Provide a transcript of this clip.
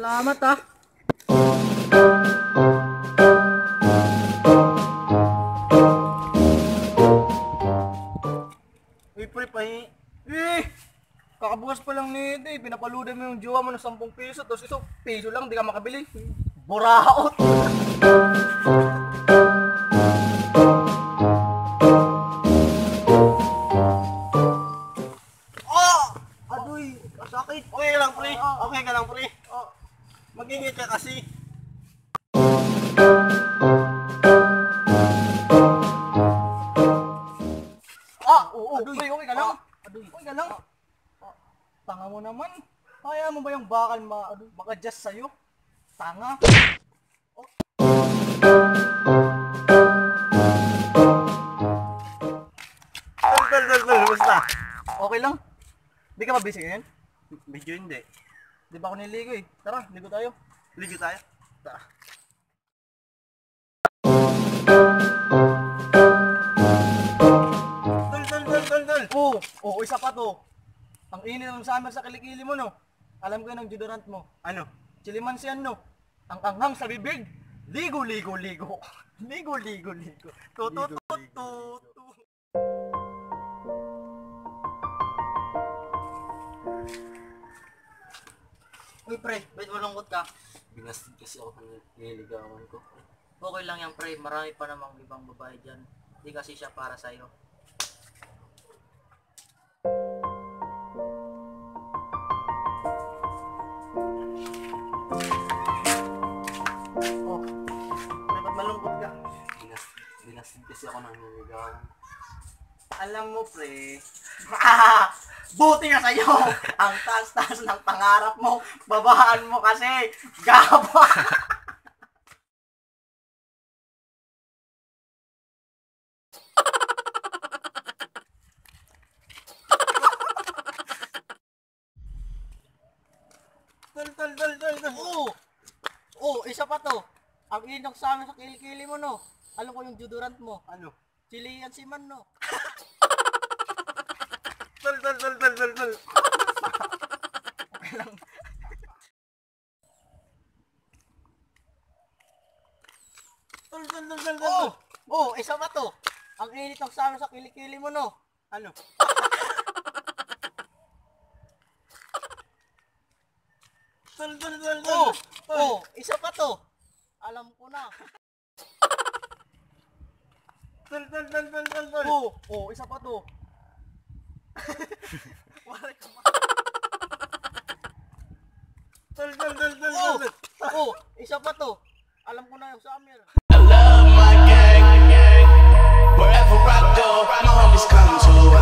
Salamat ah. Uy, pre, kakabukas pa lang nito eh. Pinapaludan mo yung jowa mo ng 10 piso. Tapos ito, piso lang, di ka makabili. Buraot! Oh! Adoy, sakit. Okay lang, pre. Okay ka lang, pre. Magingit ka kasi. Oo, adoy. Pre, okay ka lang. Adoy, okay ka lang. Tanga mo naman. Kaya mo ba yung bakal maka-adjust sa'yo? Tanga. Tol, basta. Okay lang? Di ka ba busy ngayon? Medyo hindi. Di ba ako niligo eh? Tara, ligo tayo. Ligo tayo? Tara. Tol. Oo, isa pa to. Ang init ng summer sa kilikili mo, no? Alam ko yun ang deodorant mo. Ano? Chilimansian, no? Ang anghang sa bibig. Ligo. Ligo. Tutu. Uy pre, ba't malungkot ka? Binasted kasi ako ng nililigawan ko. Okay lang yan pre, marami pa namang ibang babae dyan. Hindi kasi siya para sa'yo. Oh, dapat malungkot ka. Binasted kasi ako ng nililigawan. Alam mo pre, buti nga sa'yo. Ang taas-taas ng pangarap mo. Babaan mo kasi. Gaba. Tol. Oo, isa pa to. Ang inok sa amin sa kilikili mo, no? Alam ko yung deodorant mo. Ano? Chilian si man, no? Tol. Okay lang. Tol. Oo, isa pa to. Ang init ng sa amin sa kilikili mo, no? Ano? Tol. Oo, isa pa to. Alam ko na. Tol. Oo, isa pa to. Wala ka ma. Tol. Oo, isa pa to. Alam ko na yung summer. I love my gang. Wherever I go, my homies come to